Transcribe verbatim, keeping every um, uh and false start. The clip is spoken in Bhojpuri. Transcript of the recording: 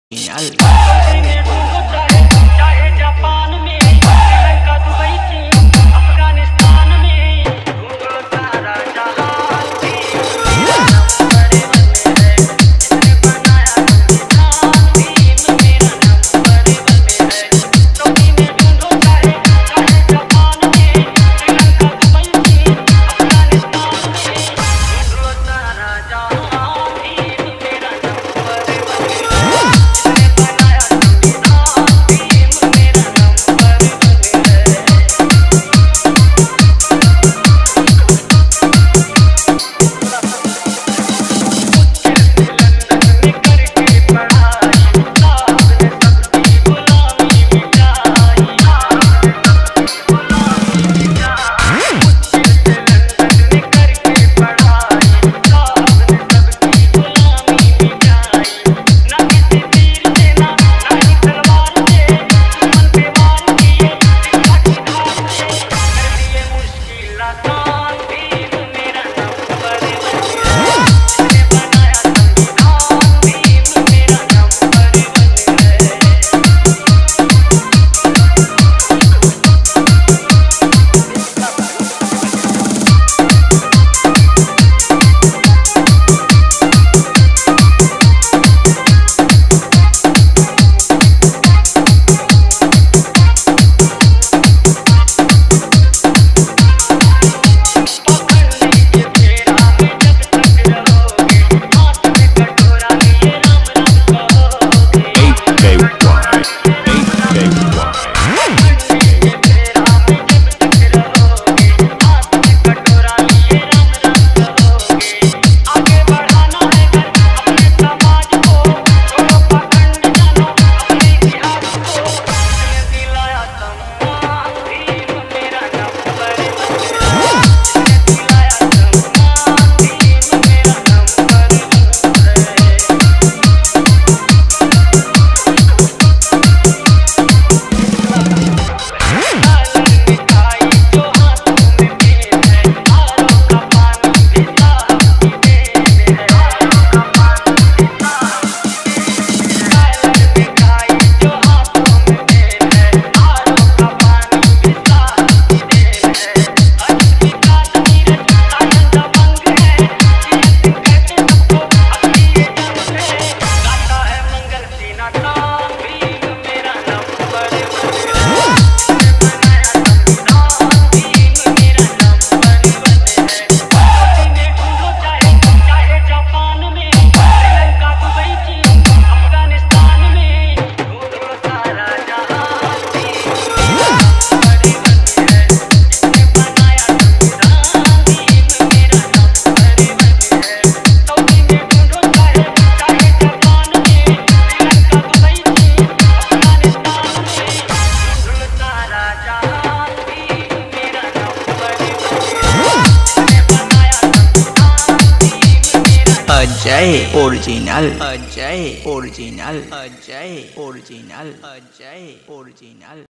चाहे जापान में, श्रीलंका, दुबई, चीन, अफगानिस्तान में, ढूंढो सारा जहां, मेरा नंबर वन है। इसने बनाया संविधान, भीम मेरा नंबर वन है। टोपी में ढूंढो चाहे चाहे जापान में, श्रीलंका, दुबई, चीन, अफगानिस्तान में, ढूंढो सारा जहां, भीम मेरा नंबर वन है। Ajay original Ajay original Ajay original Ajay original.